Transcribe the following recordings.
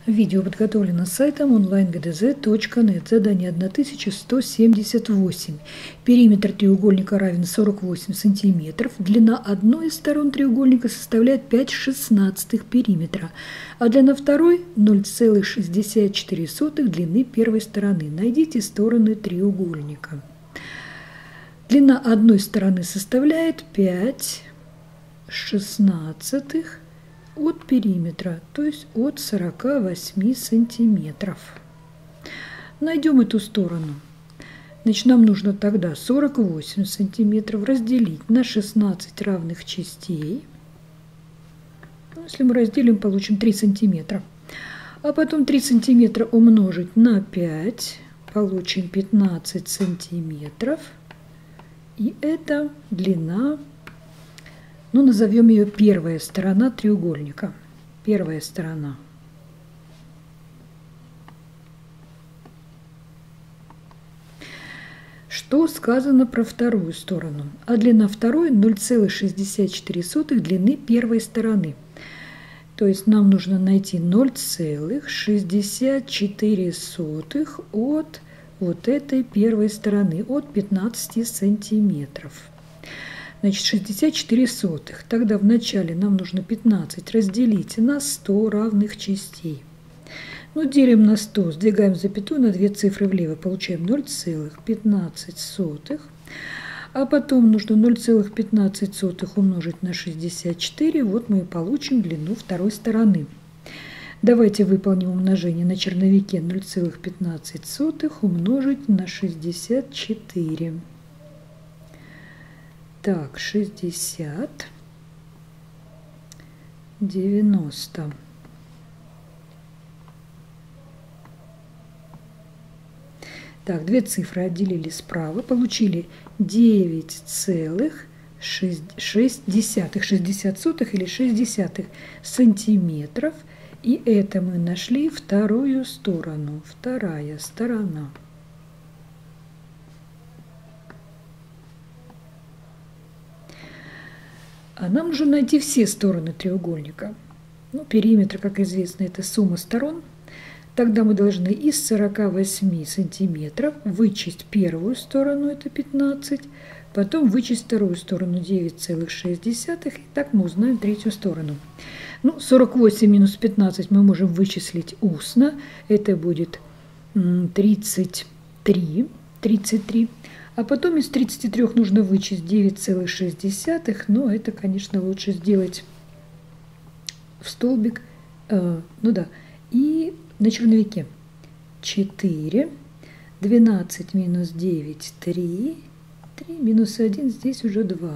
Видео подготовлено сайтом onlinegdz.net. Задание 1178. Периметр треугольника равен 48 см. Длина одной из сторон треугольника составляет 5/16 периметра, а длина второй 0,64 длины первой стороны. Найдите стороны треугольника. Длина одной стороны составляет 5/16 от периметра, то есть от 48 сантиметров. Найдем эту сторону. Значит, нам нужно тогда 48 сантиметров разделить на 16 равных частей. Если мы разделим, получим 3 сантиметра. А потом 3 сантиметра умножить на 5, получим 15 сантиметров. И это длина, ну, назовем ее первая сторона треугольника. Первая сторона. Что сказано про вторую сторону? А длина второй 0,64 длины первой стороны. То есть нам нужно найти 0,64 от вот этой первой стороны, от 15 сантиметров. Значит, 64 сотых. Тогда вначале нам нужно 15 разделить на 100 равных частей. Ну, делим на 100, сдвигаем запятую на 2 цифры влево, получаем 0,15. А потом нужно 0,15 умножить на 64, вот мы и получим длину второй стороны. Давайте выполним умножение на черновике. 0,15 умножить на 64. Так, 60, 90. Так, две цифры отделили справа, получили 9,6 60 сотых или 0,6 сантиметров. И это мы нашли вторую сторону, вторая сторона. А нам нужно найти все стороны треугольника. Ну, периметр, как известно, это сумма сторон. Тогда мы должны из 48 сантиметров вычесть первую сторону, это 15, потом вычесть вторую сторону, 9,6, и так мы узнаем третью сторону. Ну, 48 минус 15 мы можем вычислить устно, это будет 33. А потом из 33 нужно вычесть 9,6, но это, конечно, лучше сделать в столбик, ну да, и на черновике 4, 12 минус 9, 3, 3 минус 1, здесь уже 2,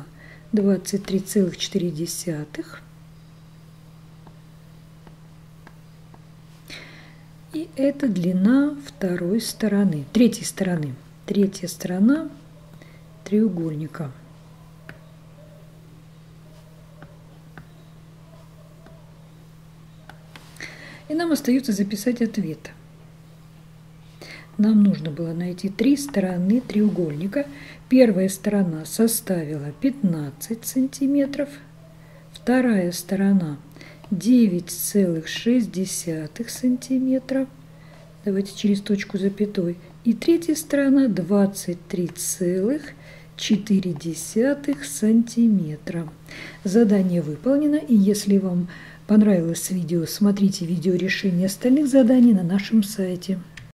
23,4. И это длина второй стороны, третьей стороны. Третья сторона треугольника. И нам остается записать ответ. Нам нужно было найти три стороны треугольника. Первая сторона составила 15 сантиметров, вторая сторона 9,6 сантиметра. Давайте через точку запятой. И третья сторона 23,4 сантиметра. Задание выполнено. И если вам понравилось видео, смотрите видео решения остальных заданий на нашем сайте.